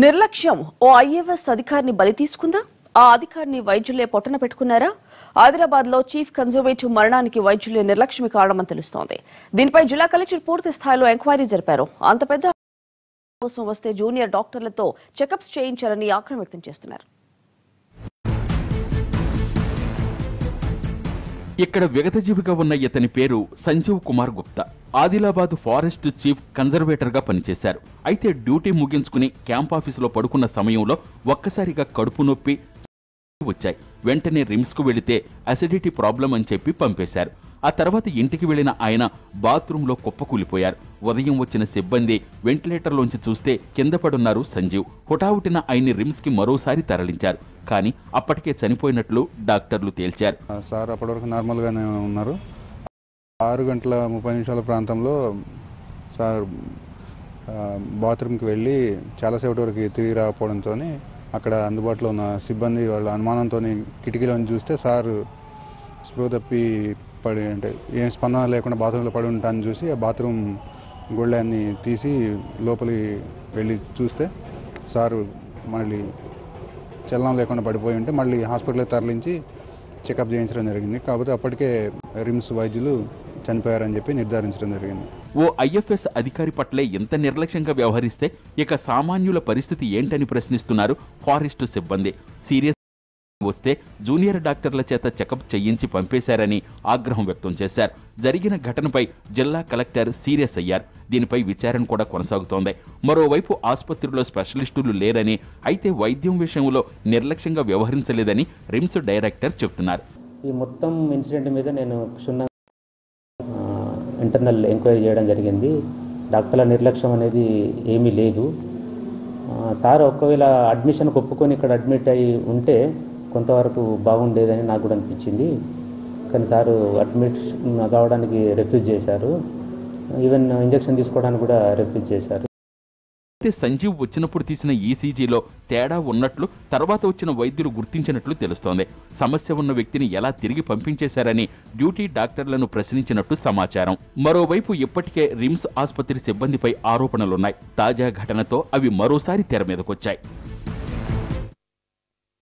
నిర్లక్ష్యం ఓ ఐఏఎస్ అధికారిని బలి తీసుకుందా? ఆ అధికారిని వైద్యులే పొట్టన పెట్టుకున్నారా? ఆదిలాబాద్ లో చీఫ్ కన్జర్వేటివ్ మరణానికి వైద్యులే నిర్లక్ష్యం కారణమని తెలుస్తోంది. దీనిపై జిల్లా కలెక్టర్ పూర్తి స్థాయిలో ఎంక్వైరీ జరిపారు. అంత పెద్ద కోసం వస్తే జూనియర్ డాక్టర్లతో చెకప్స్ చేయించారని ఆగ్రహం వ్యక్తం చేస్తున్నారు. ఇక్కడ విగతజీవిగా ఉన్న ఇతని పేరు Sanjeev Kumar Gupta. Adilabad forest chief conservator గా పనిచేశారు. అయితే డ్యూటీ ముగించుకుని క్యాంప్ ఆఫీసులో పడుకున్న సమయంలో ఒక్కసారిగా కడుపు నొప్పి వచ్చాయి. వెంటనే రిమ్స్ కు వెళితే అసిడిటీ ప్రాబ్లం అని చెప్పి పంపేశారు. ఆ తర్వాత ఇంటికి వెళ్లిన ఆయన బాత్రూంలో కుప్పకూలిపోయారు. ఉదయం వచ్చిన సిబ్బంది వెంటిలేటర్లోంచి చూస్తే కింద పడున్నారు సంజీవ్. హుటాహుటిన ఆయన్ని రిమ్స్ కి మరోసారి తరలించారు. కానీ అప్పటికే చనిపోయినట్లు డాక్టర్లు తేల్చారు. సార్ అప్పటివరకు నార్మల్గానే ఉన్నారు. 6:30 ప్రాంతంలో సార్ బాత్రూమ్కి వెళ్ళి చాలాసేపటి వరకు తిరిగి రాకపోవడంతో అక్కడ అందుబాటులో ఉన్న సిబ్బంది వాళ్ళ అనుమానంతో కిటికీలోని చూస్తే సార్ స్పృహ తప్పి పడి అంటే ఏం స్పందన లేకుండా బాత్రూంలో పడి ఉంటానని చూసి ఆ బాత్రూమ్ గొళ్ళాన్ని తీసి లోపలికి వెళ్ళి చూస్తే సారు మళ్ళీ చలనం లేకుండా పడిపోయి ఉంటే మళ్ళీ హాస్పిటల్కి తరలించి చెకప్ చేయించడం జరిగింది. కాకపోతే అప్పటికే రిమ్స్ వైద్యులు చనిపోయారని చెప్పి నిర్ధారించడం జరిగింది. ఓ ఐఎఫ్ఎస్ అధికారి పట్లే ఎంత నిర్లక్ష్యంగా వ్యవహరిస్తే ఇక సామాన్యుల పరిస్థితి ఏంటని ప్రశ్నిస్తున్నారు ఫారెస్ట్ సిబ్బంది. సీరియస్ వస్తే జూనియర్ డాక్టర్ల చేత చెకప్ చేయించి పంపేశారని ఆగ్రహం వ్యక్తం చేశారు. జరిగిన ఘటనపై జిల్లా కలెక్టర్ సీరియస్ అయ్యారు. దీనిపై విచారణ కూడా కొనసాగుతోంది. మరోవైపు ఆసుపత్రిలో స్పెషలిస్టులు లేరని, అయితే వైద్యం విషయంలో నిర్లక్ష్యంగా వ్యవహరించలేదని రిమ్స్ డైరెక్టర్ చెబుతున్నారు. ఈ మొత్తం ఇన్సిడెంట్ మీద నేను క్షుణ్ణంగా ఇంటర్నల్ ఎంక్వైరీ చేయడం జరిగింది. డాక్టర్ల నిర్లక్ష్యం అనేది ఏమీ లేదు. సార్ ఒకవేళ అడ్మిషన్కి ఒప్పుకొని ఇక్కడ అడ్మిట్ అయ్యి ఉంటే కొంతవరకు బాగుండేదని నాకు కూడా అనిపించింది. కానీ సారు అడ్మిషన్ కావడానికి రిఫ్యూజ్ చేశారు. ఈవెన్ ఇంజెక్షన్ తీసుకోవడానికి కూడా రిఫ్యూజ్ చేశారు. సంజీవ్ వచ్చినప్పుడు తీసిన ఈసీజీలో తేడా ఉన్నట్లు తర్వాత వచ్చిన వైద్యులు గుర్తించినట్లు తెలుస్తోంది. సమస్య ఉన్న వ్యక్తిని ఎలా తిరిగి పంపించేశారని డ్యూటీ డాక్టర్లను ప్రశ్నించినట్టు సమాచారం. మరోవైపు ఇప్పటికే రిమ్స్ ఆసుపత్రి సిబ్బందిపై ఆరోపణలున్నాయి. తాజా ఘటనతో అవి మరోసారి తెర మీదకొచ్చాయి.